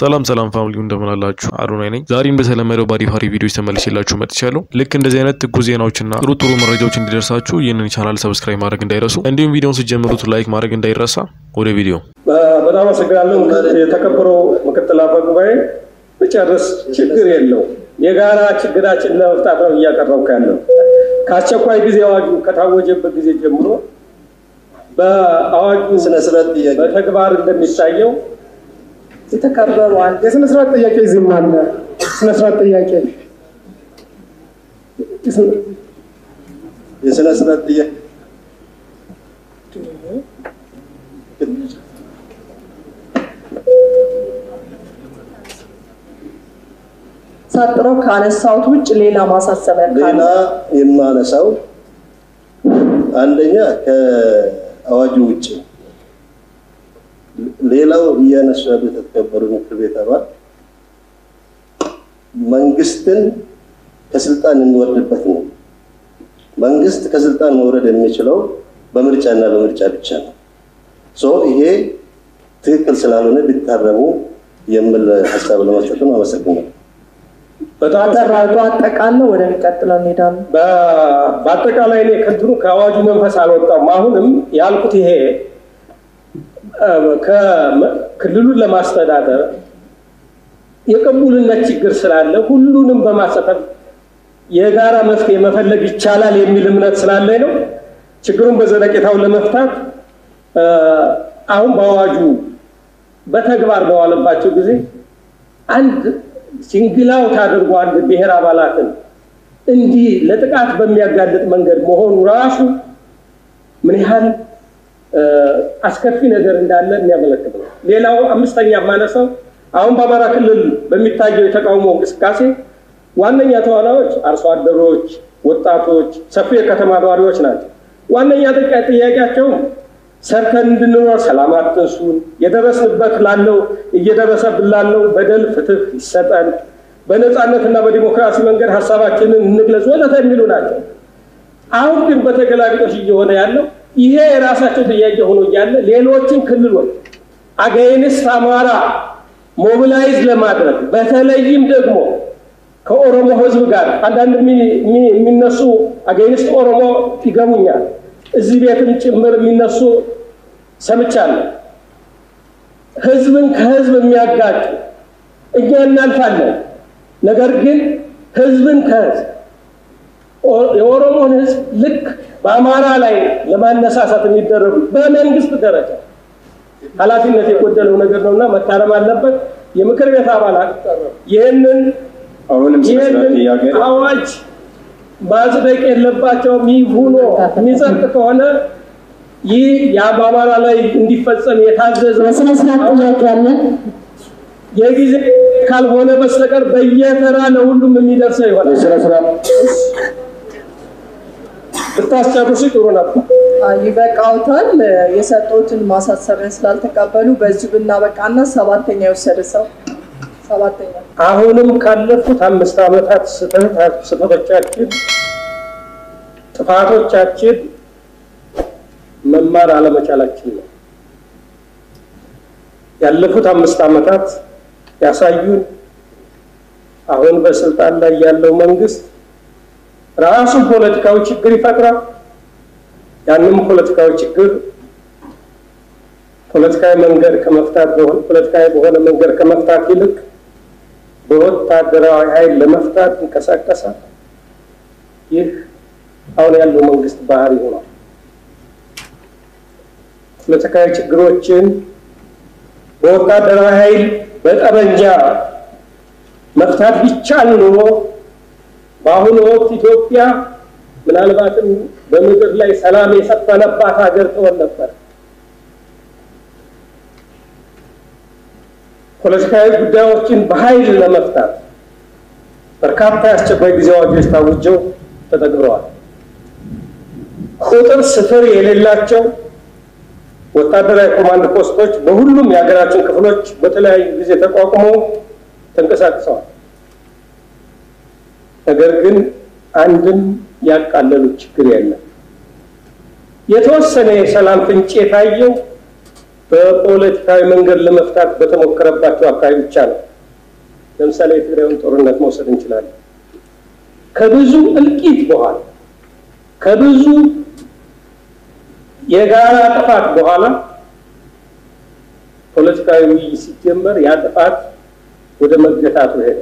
ሰላም ፋሚሊው እንደምን አላችሁ አሩናይ ነኝ ዛሬም በተለመደው ባሪፋሪ ቪዲዮዎች ተመልሼላችሁ መጥቻለሁ ልክ እንደዚህ አይነት ትኩስ ዜናዎችና ጥሩ መረጃዎች እንዲደርሳችሁ ይህንን ቻናል ሰብስክራይብ ማድረግ እንዳይረሱ እንዲሁም ቪዲዮውን ሲጀምሩት ላይክ ማድረግ እንዳይረሳ ወደ ቪዲዮ በጣም አመሰግናለሁ የተከበረው ምክትል አፈ ጉባኤ በጨርስ ችግር የለው የጋራ ችግራችን ለመፍታት ነው እያቀረብኩ ያለው ከአስቸኳይ ጊዜ አዋጁ ከታወጀበት ጊዜ ጀምሮ በአዋጁ ስነስርዓት በተግባር እንደሚታየው የተከበሩ አንድ የስነስርዓት ጥያቄ ዝማነ ስነስርዓት ጥያቄ የስነስርዓት ጥያቄ ሳጥረው ካነሳውት ውጭ ሌላ ማሳሰቢያ ካለ ሌላ የማነሳው አንደኛ ከአዋጁ ውጭ ሌላው ያነሱ የተከበሩ ምክር ቤት አባል መንግስትን ከስልጣን የሚወርድበት ነው መንግስት ከስልጣን መውረድ የሚችለው በምርጫና በምርጫ ብቻ ነው ይሄ ትክክል ስላልሆነ ቢታረሙ የሚል ሐሳብ ለማስተካከል ነው አመሰግናለሁ በጣም ተራራው አጠቃለው ወደ ሚቀጥለው ሄዳም በአጠቃላይ ላይ ከድሩ ከአዋጁ መንፈስ አልወጣም አሁንም ያልኩት ይሄ ከክልሉን ለማስተዳደር የቅቡልነት ችግር ስላለ ሁሉንም በማሳተፍ የጋራ መፍትሄ መፈለግ ይቻላል የሚል እምነት ስላለ ነው ችግሩን በዘለቄታው ለመፍታት አሁን በአዋጁ በተግባር በዋለባቸው ጊዜ አንድ ሲንግላው ታደርጉ አንድ ብሔር አባላትን እንዲ ለጥቃት በሚያጋልጥ መንገድ መሆኑ ራሱ ምን ያህል አስከፊ ነገር እንዳለ የሚያመለክት ነው ሌላው አምስተኛ ማነሳው አሁን በአማራ ክልል በሚታየው የተቃውሞ እንቅስቃሴ ዋነኛ ተዋናዮች አርሶ አደሮች ወጣቶች ሰፊ የከተማ ነዋሪዎች ናቸው ዋነኛ ጥያቄያቸው ሰርተን እንድንኖር ሰላም አጥንሱን የደረስንበት ላለው እየደረሰብን ላለው በደል ፍትህ ይሰጣል በነጻነትና በዲሞክራሲ መንገድ ሐሳባችንን እንግለጽ ወለተ የሚሉ ናቸው አሁን ግን በተገላቢጦሽ እየሆነ ያለው ይሄ ራሳቸው ጥያቄ ሆኖ ያለ ሌሎችን ክልሎች አጋይንስት አማራ ሞቢላይዝ ለማድረግ በተለይም ደግሞ ከኦሮሞ ህዝብ ጋር አንዳንድ የሚነሱ አጋይንስት ኦሮሞ ይገሙኛል እዚህ ቤትም ጭምር የሚነሱ ሰምቻለሁ ህዝብን ከህዝብ የሚያጋጭ እኛ እናልፋለን ነገር ግን ህዝብን ከህዝብ የኦሮሞን ህዝብ ልክ በአማራ ላይ ለማነሳሳት የሚደረጉ በመንግስት ደረጃ ኃላፊነት የጎደለው ነገር ነውና መታረም አለበት የምክር ቤት አባላት ይሄንን አዋጅ ማጽደቅ የለባቸውም ይሁኑ የሚጸድቅ ከሆነ ይህ የአማራ ላይ እንዲፈጸም የታዘዘ በስነስርዓት ጥያቄ አለ የጊዜ ካልሆነ በስተቀር በየተራ ለሁሉም የሚደርሰው ይሆናል በስነስርዓት ብታስጨርሱ ጥሩ ነበር ይበቃውታል የሰጡትን ማሳሰቢያ ስላልተቀበሉ በዚህ ብናበቃና ሰባተኛ ይወሰደው ሰባተኛ አሁንም ካለፉት 5 አመታት ስህተቶቻችን ጥፋቶቻችን መማር አለመቻላችን ነው ያለፉት 5 አመታት ያሳዩን አሁን በስልጣን ላይ ያለው መንግስት ራሱ ፖለቲካዊ ችግር ይፈጥራል ያንንም ፖለቲካዊ ችግር ፖለቲካዊ መንገድ ከመፍታት ፖለቲካዊ በሆነ መንገድ ከመፍታት ይልቅ በወታደራዊ ኃይል ለመፍታት እንቀሳቀሳል ይህ አሁን ያለው መንግስት ባህሪ ሆኗል ፖለቲካዊ ችግሮችን በወታደራዊ ኃይል በጠመንጃ መፍታት ቢቻል ኖሮ በአሁኑ ወቅት ኢትዮጵያ ምናልባትም በምድር ላይ ሰላም የሰፈነባት ሀገር ትሆን ነበር ፖለቲካዊ ጉዳዮችን በኃይል ለመፍታት በርካታ አስቸኳይ ጊዜ አዋጆች ታውጀው ተተግብረዋል ቁጥር ስፍር የሌላቸው ወታደራዊ ኮማንድ ፖስቶች በሁሉም የሀገራችን ክፍሎች በተለያዩ ጊዜ ተቋቁመው ተንቀሳቅሰዋል ነገር ግን አንድም ያቃለሉ ችግር የለም የተወሰነ የሰላም ፍንጭ የታየው በፖለቲካዊ መንገድ ለመፍታት በተሞከረባቸው አካባቢ ብቻ ነው። ለምሳሌ የትግራይን ጦርነት መውሰድ እንችላለን። ከብዙ እልቂት በኋላ ከብዙ የጋራ ጥፋት በኋላ ፖለቲካዊ ውይይት ሲጀመር ያ ጥፋት ወደ መገታቱ ሄደ።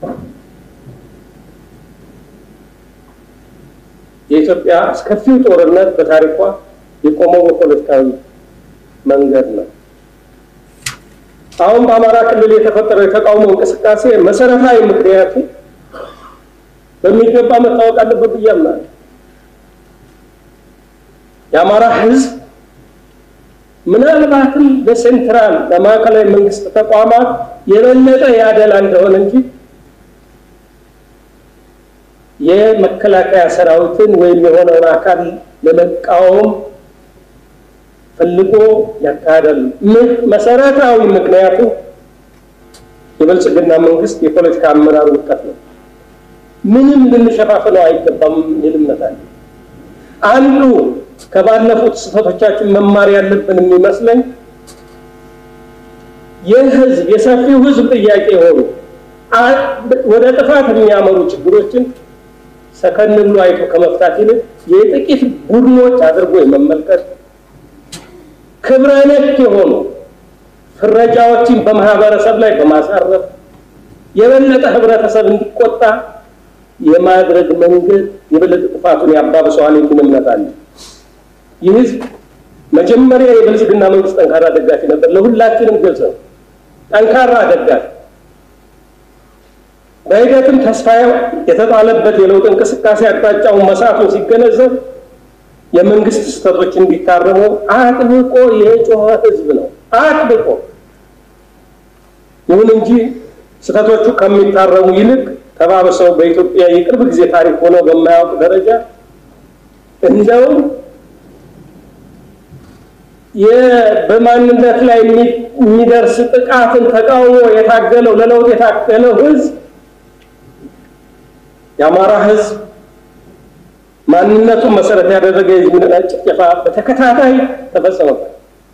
የኢትዮጵያ አስከፊው ጦርነት በታሪኳ የቆመው በፖለቲካዊ መንገድ ነው። አሁን በአማራ ክልል የተፈጠረው የተቃውሞ እንቅስቃሴ መሰረታዊ ምክንያቱ በሚገባ መታወቅ አለበት ብዬ አምናለሁ። የአማራ ህዝብ ምናልባትም በሴንትራል በማዕከላዊ መንግስት ተቋማት የበለጠ ያደላ እንደሆነ እንጂ የመከላከያ ሰራዊትን ወይም የሆነውን አካል ለመቃወም ፈልጎ ያካሄዳል። መሰረታዊ ምክንያቱ የብልጽግና መንግስት የፖለቲካ አመራር ውድቀት ነው። ምንም ልንሸፋፍነው አይገባም ይልመታል። አንዱ ከባለፉት ስህተቶቻችን መማር ያለብን የሚመስለኝ የህዝብ የሰፊው ህዝብ ጥያቄ ሆኖ ወደ ጥፋት የሚያመሩ ችግሮችን ሰከን ብሎ አይቶ ከመፍታት ይልቅ የጥቂት ቡድኖች አድርጎ የመመልከት ክብረ ነክ የሆኑ ፍረጃዎችን በማህበረሰብ ላይ በማሳረፍ የበለጠ ህብረተሰብ እንዲቆጣ የማድረግ መንገድ የበለጠ ጥፋቱን ያባብሰዋል የሚል እምነት አለ። ይህ ህዝብ መጀመሪያ የብልጽግና መንግስት ጠንካራ ደጋፊ ነበር። ለሁላችንም ግልጽ ነው። ጠንካራ ደጋፊ በሂደትም ተስፋ የተጣለበት የለውጥ እንቅስቃሴ አቅጣጫውን መሳቱን ሲገነዘብ የመንግስት ስህተቶች እንዲታረሙ አጥብቆ የጮኸ ህዝብ ነው። አጥብቆ ይሁን እንጂ ስህተቶቹ ከሚታረሙ ይልቅ ተባብሰው በኢትዮጵያ የቅርብ ጊዜ ታሪክ ሆኖ በማያውቅ ደረጃ እንደው በማንነት ላይ የሚደርስ ጥቃትን ተቃውሞ የታገለው ለለውጥ የታገለው ህዝብ የአማራ ህዝብ ማንነቱን መሰረት ያደረገ የጅምላ ጭፍጨፋ በተከታታይ ተፈጸመበት።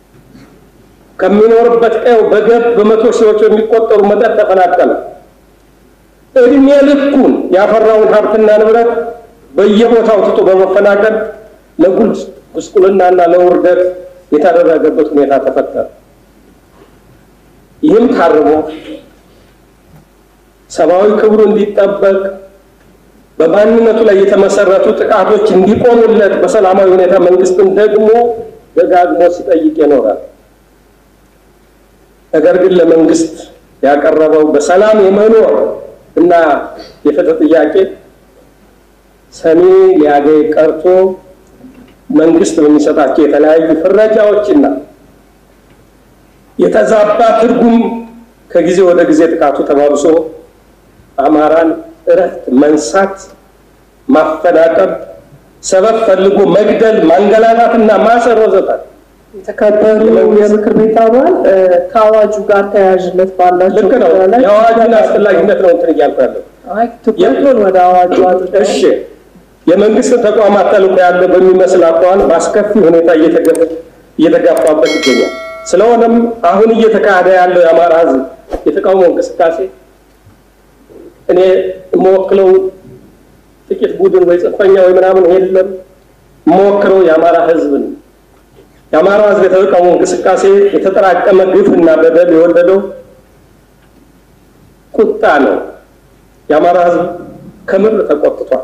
ከሚኖርበት ቀየው በገብ በመቶ ሺዎች የሚቆጠሩ መጠጥ ተፈናቀለ። እድሜ ልኩን ያፈራውን ሀብትና ንብረት በየቦታው ትቶ በመፈናቀል ለጉስቁልናና ለውርደት የተደረገበት ሁኔታ ተፈጠረ። ይህም ታርሞ ሰብአዊ ክብሩ እንዲጠበቅ በማንነቱ ላይ የተመሰረቱ ጥቃቶች እንዲቆሙለት በሰላማዊ ሁኔታ መንግስትን ደግሞ ደጋግሞ ሲጠይቅ ይኖራል። ነገር ግን ለመንግስት ያቀረበው በሰላም የመኖር እና የፍትህ ጥያቄ ሰሚ ሊያገኝ ቀርቶ መንግስት በሚሰጣቸው የተለያዩ ፍረጃዎችና የተዛባ ትርጉም ከጊዜ ወደ ጊዜ ጥቃቱ ተባብሶ አማራን እረፍት መንሳት፣ ማፈናቀል፣ ሰበብ ፈልጎ መግደል፣ ማንገላታትና ማሰር ወዘተ። የተከበሩ የምክር ቤት አባል ከአዋጁ ጋር ተያያዥነት ባላቸው ልክ ነው። የአዋጁን አስፈላጊነት ነው እንትን እያልኩ ያለው። ትኩረቱን ወደ አዋጁ አድርገው እሺ የመንግስት ተቋማት ተልዕኮ ያለው በሚመስል አቋም በአስከፊ ሁኔታ እየተጋፋበት ይገኛል። ስለሆነም አሁን እየተካሄደ ያለው የአማራ ህዝብ የተቃውሞ እንቅስቃሴ እኔ የምወክለው ጥቂት ቡድን ወይ ጽንፈኛ ወይ ምናምን የለም። የምወክለው የአማራ ህዝብ ነው። የአማራ ህዝብ የተቃውሞ እንቅስቃሴ የተጠራቀመ ግፍና በደል የወለደው ቁጣ ነው። የአማራ ህዝብ ከምር ተቆጥቷል።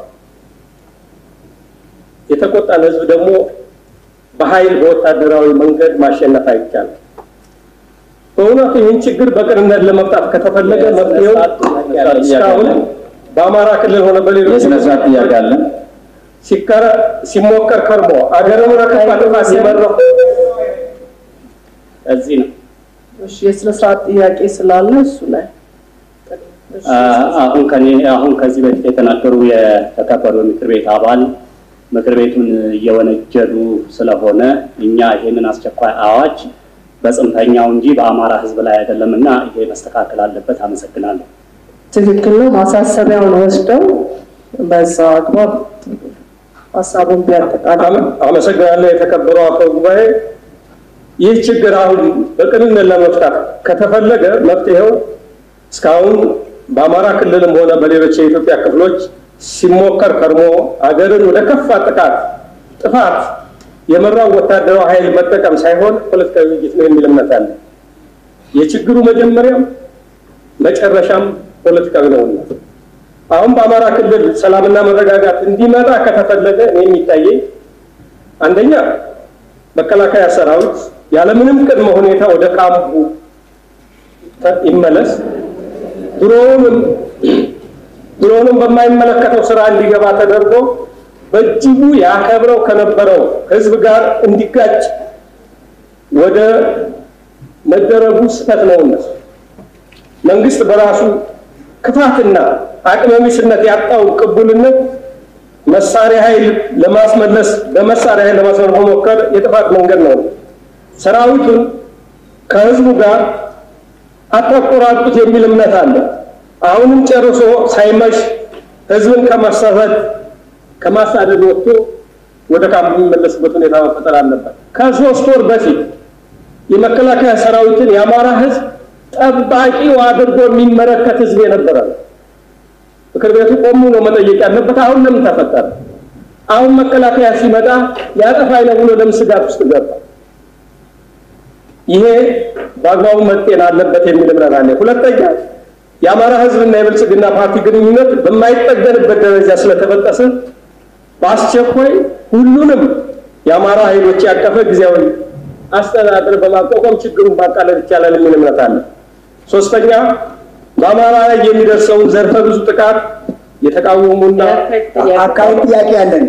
የተቆጣን ህዝብ ደግሞ በኃይል በወታደራዊ መንገድ ማሸነፍ አይቻልም። በእውነቱ ይህን ችግር በቅንነት ለመፍታት ከተፈለገ መፍትሄው እስካሁን በአማራ ክልል ሆነ በሌሎች የስነስርዓት ጥያቄ አለ ሲሞከር ከርሞ አገርን ረከፋ ጥፋት ሲመረው እዚህ ነው። እሺ የስነስርዓት ጥያቄ ስላለ እሱ ላይ አሁን ከዚህ በፊት የተናገሩ የተከበሩ ምክር ቤት አባል ምክር ቤቱን እየወነጀሉ ስለሆነ እኛ ይሄንን አስቸኳይ አዋጅ በጽንፈኛው እንጂ በአማራ ህዝብ ላይ አይደለምና ይሄ መስተካከል አለበት። አመሰግናለሁ። ትክክል ነው። ማሳሰቢያውን ወስደው በዛ አግባብ ሀሳቡን ቢያጠቃልሉ። አመሰግናለሁ። የተከበሩ አፈ ጉባኤ ይህ ችግር አሁን በቅንነት ለመፍታት ከተፈለገ መፍትሄው እስካሁን በአማራ ክልልም ሆነ በሌሎች የኢትዮጵያ ክፍሎች ሲሞከር ከርሞ አገርን ወደ ከፋ ጥፋት የመራው ወታደራዊ ኃይል መጠቀም ሳይሆን ፖለቲካዊ ውይይት ነው የሚል እምነት አለ። የችግሩ መጀመሪያም መጨረሻም ፖለቲካዊ ነው። አሁን በአማራ ክልል ሰላምና መረጋጋት እንዲመጣ ከተፈለገ የሚታየኝ አንደኛ መከላከያ ሰራዊት ያለምንም ቅድመ ሁኔታ ወደ ካምፑ ይመለስ፣ ድሮንም በማይመለከተው ስራ እንዲገባ ተደርጎ በእጅጉ ያከብረው ከነበረው ህዝብ ጋር እንዲጋጭ ወደ መደረጉ ስህተት ነውና መንግስት በራሱ ክፋትና አቅመቢስነት ያጣው ቅቡልነት መሳሪያ ኃይል ለማስመለስ መሞከር የጥፋት መንገድ ነው። ሰራዊቱን ከህዝቡ ጋር አጣቆራጡት የሚል እምነት አለ። አሁንም ጨርሶ ሳይመሽ ህዝብን ከማሳደድ ወጥቶ ወደ ካምፕ የሚመለስበት ሁኔታ መፈጠር አለበት። ከ3 ወር በፊት የመከላከያ ሰራዊትን የአማራ ህዝብ ጠባቂው አድርጎ የሚመለከት ህዝብ የነበረ ነው። ምክር ቤቱ ቆሙ ነው መጠየቅ ያለበት። አሁን ለምን ተፈጠረ? አሁን መከላከያ ሲመጣ ያጠፋይ ነው ብሎ ለምን ስጋት ውስጥ ገባ? ይሄ በአግባቡ መጤን አለበት የሚል እምነት አለ። ሁለተኛ የአማራ ህዝብና የብልጽግና ፓርቲ ግንኙነት በማይጠገንበት ደረጃ ስለተበጠሰ በአስቸኳይ ሁሉንም የአማራ ኃይሎች ያቀፈ ጊዜያዊ አስተዳደር በማቋቋም ችግሩን ማቃለል ይቻላል የሚል እምነት አለ። ሶስተኛ በአማራ ላይ የሚደርሰውን ዘርፈ ብዙ ጥቃት የተቃወሙና አካባቢ ጥያቄ ያለን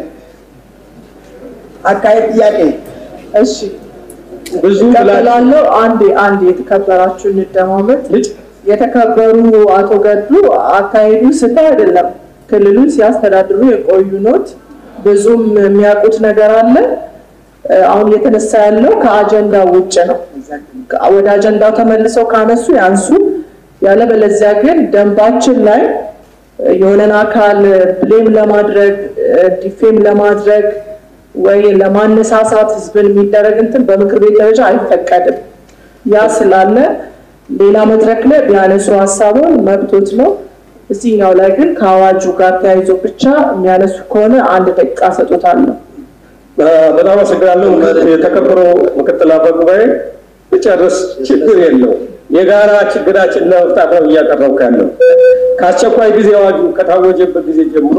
ጥያቄ እሺ ብዙ ብላለው አንዴ የተከበራችሁ እንደማመጥ የተከበሩ አቶ ገዱ አካሄዱ ስታ አይደለም ክልሉን ሲያስተዳድሩ የቆዩ ኖት ብዙም የሚያውቁት ነገር አለ። አሁን የተነሳ ያለው ከአጀንዳው ውጭ ነው። ወደ አጀንዳው ተመልሰው ካነሱ ያንሱ፣ ያለ በለዚያ ግን ደንባችን ላይ የሆነን አካል ብሌም ለማድረግ ዲፌም ለማድረግ ወይ ለማነሳሳት ህዝብን የሚደረግ እንትን በምክር ቤት ደረጃ አይፈቀድም። ያ ስላለ ሌላ መድረክ ላይ ቢያነሱ ሀሳቡን መብቶት ነው። እዚህኛው ላይ ግን ከአዋጁ ጋር ተያይዞ ብቻ የሚያነሱ ከሆነ 1 ደቂቃ ሰጥቶታለሁ። በጣም አመሰግናለሁ። የተከበረው ምክትል አፈ ጉባኤ ብጨርስ ችግር የለው የጋራ ችግራችን ለመፍታት ነው እያቀረብኩ ያለው። ከአስቸኳይ ጊዜ አዋጁ ከታወጀበት ጊዜ ጀምሮ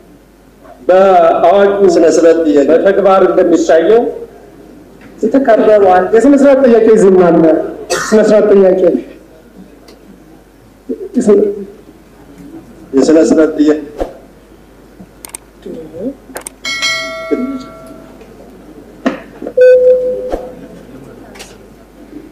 በአዋጁ በተግባር እንደሚታየው የተከበሩ የስነ ስርዓት ጥያቄ ዝማለ ስነ ስርዓት ጥያቄ የስነ ስርዓት ጥያቄ